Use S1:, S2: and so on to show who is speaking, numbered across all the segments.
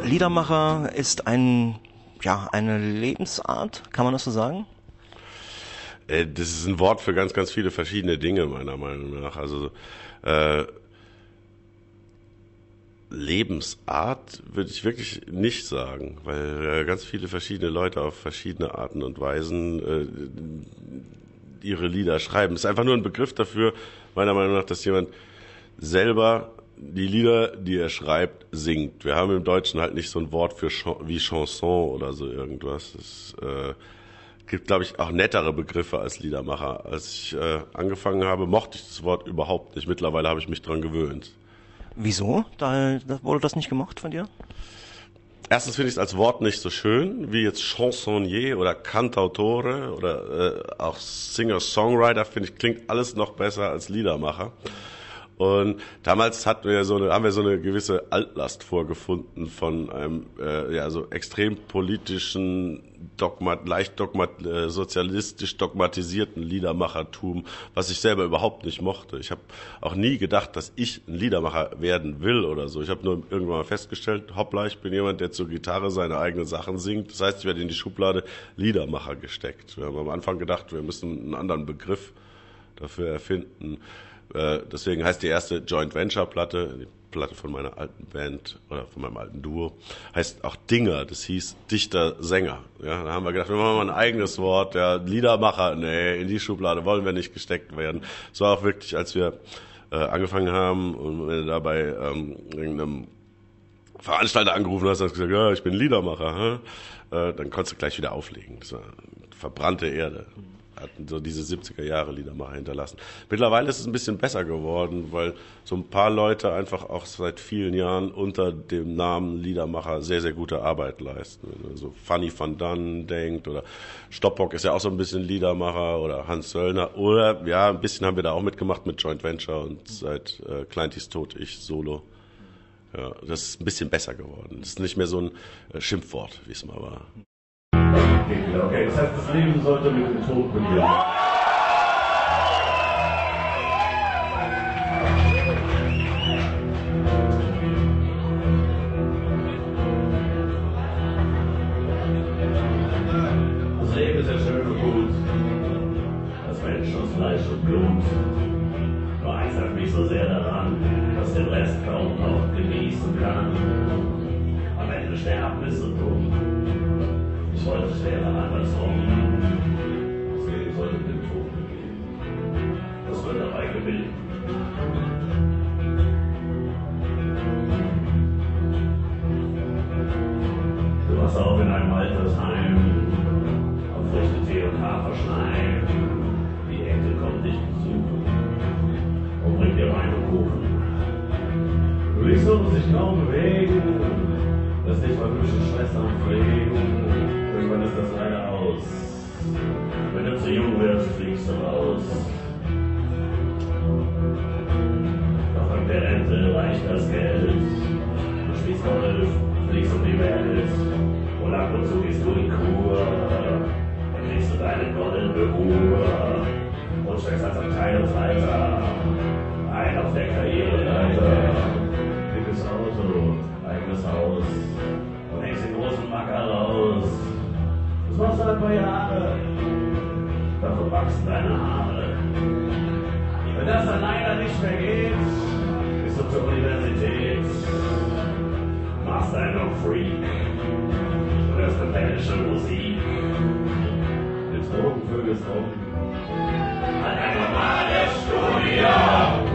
S1: Liedermacher ist eine Lebensart, kann man das so sagen?
S2: Das ist ein Wort für ganz, ganz viele verschiedene Dinge, meiner Meinung nach. Also Lebensart würde ich wirklich nicht sagen, weil ganz viele verschiedene Leute auf verschiedene Arten und Weisen ihre Lieder schreiben. Es ist einfach nur ein Begriff dafür, meiner Meinung nach, dass jemand selber die Lieder, die er schreibt, singt. Wir haben im Deutschen halt nicht so ein Wort für wie Chanson oder so irgendwas. Es gibt, glaube ich, auch nettere Begriffe als Liedermacher. Als ich angefangen habe, mochte ich das Wort überhaupt nicht. Mittlerweile habe ich mich dran gewöhnt.
S1: Wieso? Da wurde das nicht gemocht von dir?
S2: Erstens finde ich es als Wort nicht so schön, wie jetzt Chansonnier oder Cantautore oder auch Singer-Songwriter, finde ich, klingt alles noch besser als Liedermacher. Und damals haben wir so eine gewisse Altlast vorgefunden von einem so extrem politischen, sozialistisch dogmatisierten Liedermachertum, was ich selber überhaupt nicht mochte. Ich habe auch nie gedacht, dass ich ein Liedermacher werden will oder so. Ich habe nur irgendwann mal festgestellt, hoppla, ich bin jemand, der zur Gitarre seine eigenen Sachen singt. Das heißt, ich werde in die Schublade Liedermacher gesteckt. Wir haben am Anfang gedacht, wir müssen einen anderen Begriff dafür erfinden. Deswegen heißt die erste Joint Venture Platte, die Platte von meiner alten Band oder von meinem alten Duo, heißt auch Dinger. Das hieß Dichter, Sänger. Ja, da haben wir gedacht, wir machen mal ein eigenes Wort. Ja, Liedermacher, nee, in die Schublade wollen wir nicht gesteckt werden. Es war auch wirklich, als wir angefangen haben und wenn du da bei irgendeinem Veranstalter angerufen hast, hast du gesagt, ja, ich bin Liedermacher. Dann konntest du gleich wieder auflegen. Das war verbrannte Erde. Hatten so diese 70er-Jahre Liedermacher hinterlassen. Mittlerweile ist es ein bisschen besser geworden, weil so ein paar Leute einfach auch seit vielen Jahren unter dem Namen Liedermacher sehr, sehr gute Arbeit leisten. Wenn man so Fanny van Dann denkt oder Stoppock ist ja auch so ein bisschen Liedermacher oder Hans Söllner oder ja, ein bisschen haben wir da auch mitgemacht mit Joint Venture und seit Kleintis Tod ich solo. Ja, das ist ein bisschen besser geworden. Das ist nicht mehr so ein Schimpfwort, wie es mal war.
S3: Okay, das heißt, das Leben sollte mit dem Tod beginnen. Das Leben ist ja schön und gut, das Mensch aus Fleisch und Blut. Nur eins hat mich so sehr daran, dass den Rest kaum noch genießen kann. Am Ende sterben ist so dumm. Ich wollte es wäre andersrum. Das Leben sollte mit dem Tod beginnen. Das wird dabei gewinnen. Du warst auch in einem Altersheim, auf Früchte, Tee und Haferschleim. Die Enkel kommen dich besuchen und bringt dir Wein und Kuchen. Du liegst so, sich kaum bewegen, dass dich vermischte Schwestern pflegen. Irgendwann ist das leider aus. Wenn du zu jung wirst, fliegst du raus. Doch an der Rente reicht das Geld. Du spielst Golf, fliegst um die Welt. Und ab und zu gehst du in Kur. Dann kriegst du deine goldene Ruhe. Und steigst als Abteilungsleiter ein auf der Karriereleiter. Dickes Auto, eigenes Haus. Und hängst den großen Macker raus. Das machst du ein paar Jahre, davon wachsen deine Haare. Wenn das dann leider nicht mehr geht, bist du zur Universität, machst einen Freak, du hörst rebellische Musik, nimmst Drogen, vögelst rum, an ein normales Studium.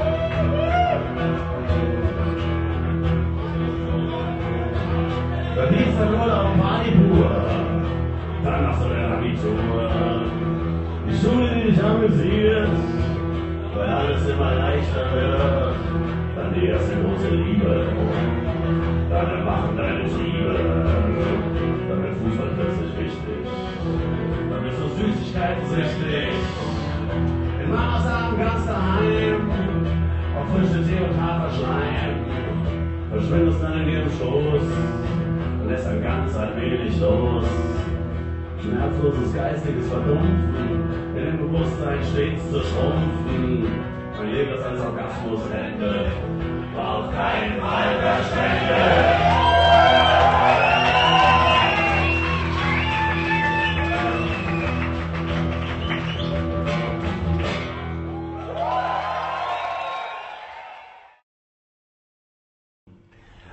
S3: Verdienst dann nur auf Manipur. Dann machst du dein Abitur. Die Schule, die dich amüsiert, weil alles immer leichter wird. Dann die erste große Liebe. Dann erwachen deine Triebe. Dann wird Fußball plötzlich wichtig. Dann bist du süßigkeitensüchtig. In Mamas Abend ganz daheim. Auf frische Tee und Haferschleim. Verschwindest dann in ihrem Schoß. Und lässt dann ganz allmählich los. Schmerzloses geistiges Verdumpfen, in dem Bewusstsein stets zu schrumpfen. Weil jedes als Orgasmus endet, braucht kein Mal Verschwende.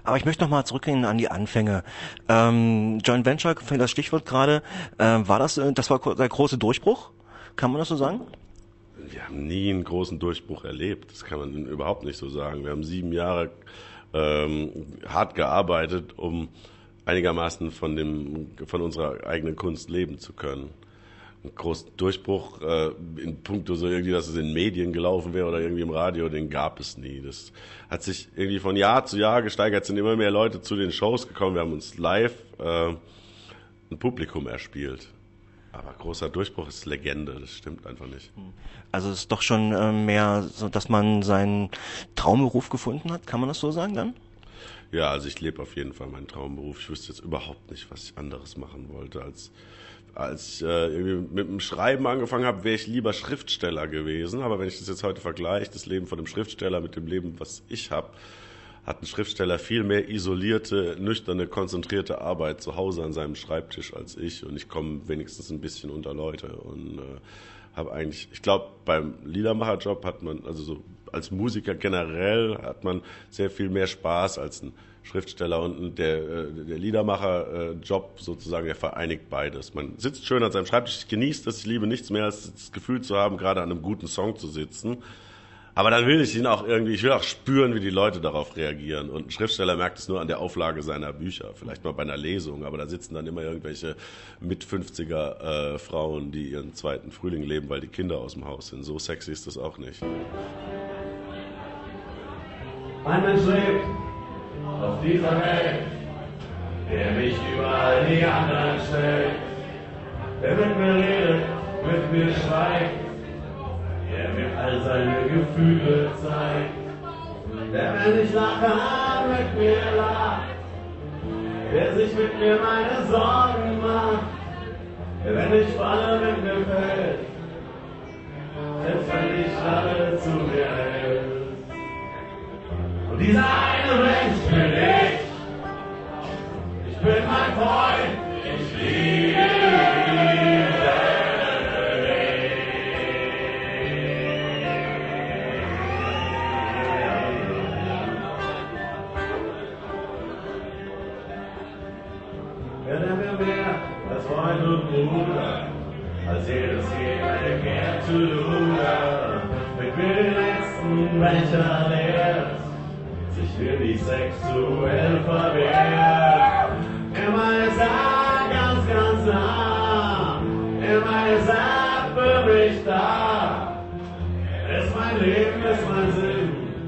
S1: Aber ich möchte noch mal zurückgehen an die Anfänge. Joint Venture, für das Stichwort gerade, war das war der große Durchbruch? Kann man das so sagen?
S2: Wir haben nie einen großen Durchbruch erlebt. Das kann man überhaupt nicht so sagen. Wir haben 7 Jahre hart gearbeitet, um einigermaßen von unserer eigenen Kunst leben zu können. Einen großen Durchbruch in puncto so irgendwie, dass es in Medien gelaufen wäre oder irgendwie im Radio, den gab es nie. Das hat sich irgendwie von Jahr zu Jahr gesteigert, sind immer mehr Leute zu den Shows gekommen. Wir haben uns live ein Publikum erspielt. Aber großer Durchbruch ist Legende, das stimmt einfach nicht.
S1: Also es ist doch schon mehr so, dass man seinen Traumberuf gefunden hat, kann man das so sagen dann?
S2: Ja, also ich lebe auf jeden Fall meinen Traumberuf. Ich wüsste jetzt überhaupt nicht, was ich anderes machen wollte. Als ich irgendwie mit dem Schreiben angefangen habe, wäre ich lieber Schriftsteller gewesen. Aber wenn ich das jetzt heute vergleiche, das Leben von dem Schriftsteller mit dem Leben, was ich habe, hat ein Schriftsteller viel mehr isolierte, nüchterne, konzentrierte Arbeit zu Hause an seinem Schreibtisch als ich. Und ich komme wenigstens ein bisschen unter Leute. Und habe eigentlich, ich glaube, beim Liedermacherjob hat man, also so als Musiker generell, hat man sehr viel mehr Spaß als ein Schriftsteller, und der Liedermacher-Job sozusagen, der vereinigt beides. Man sitzt schön an seinem Schreibtisch, ich genieße das, ich liebe nichts mehr, als das Gefühl zu haben, gerade an einem guten Song zu sitzen. Aber dann will ich ich will auch spüren, wie die Leute darauf reagieren. Und ein Schriftsteller merkt es nur an der Auflage seiner Bücher, vielleicht mal bei einer Lesung, aber da sitzen dann immer irgendwelche Mit-50er Frauen, die ihren zweiten Frühling leben, weil die Kinder aus dem Haus sind. So sexy ist das auch nicht.
S3: Ein Mensch lebt auf dieser Welt, der mich über die anderen stellt, der mit mir redet, mit mir schweigt, der mir all seine Gefühle zeigt, der, wenn ich lache, mit mir lacht, der sich mit mir meine Sorgen macht, der, wenn ich falle, mit mir fällt, selbst wenn ich alle zu mir hält. Und dieser eine Mensch bin ich. Ich bin mein Freund, ich liebe dich. Ja, der mir mehr als Freund und Bruder, als jedes jede Kehr zu Luder, mit mir den letzten Becher leert, sich mir nicht sexuell verwehrt. Immer ist er ganz, ganz nah, immer ist er für mich da. Er ist mein Leben, ist mein Sinn,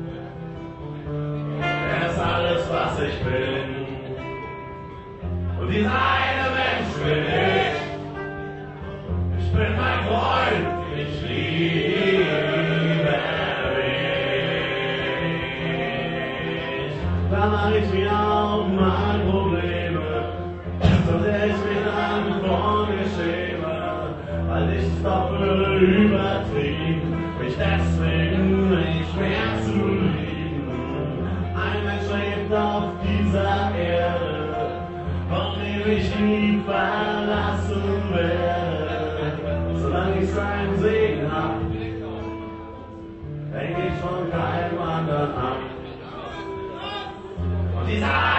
S3: er ist alles, was ich bin. Und dieser eine Mensch bin ich. Ich bin mein Freund, ich liebe dich. Da mach ich mir auch mal Probleme, so sehr ich mich dann vor mir schäme, weil ich doppelt übertrieben, mich deswegen nicht mehr zu lieben. Ein Mensch lebt auf dieser Erde, von dem ich nie verlassen werde. Solange ich seinen Segen hab, denk ich von keinem anderen ab. Und dieser